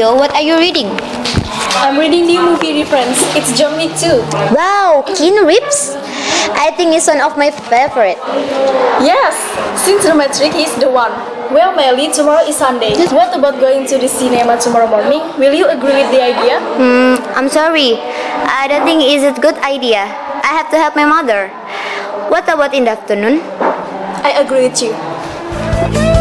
Leo, what are you reading? I'm reading new movie reference. It's Johnny too. Wow, Keanu Reeves? I think it's one of my favorite. Yes, since the Matrix is the one. Well, Melly, tomorrow is Sunday. What about going to the cinema tomorrow morning? Will you agree with the idea? I'm sorry. I don't think it's a good idea. I have to help my mother. What about in the afternoon? I agree with you.